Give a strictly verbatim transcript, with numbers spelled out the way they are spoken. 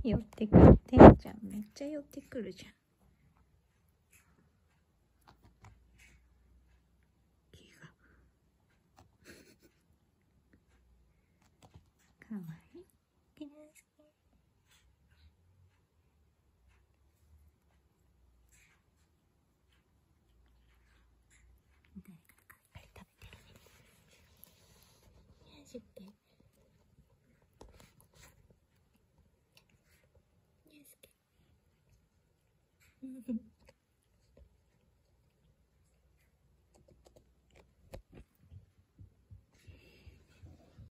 寄ってくる。てんちゃんめっちゃ寄ってくるじゃん。気がかわいい。誰かカリカリ食べてるね。よしって。よしって。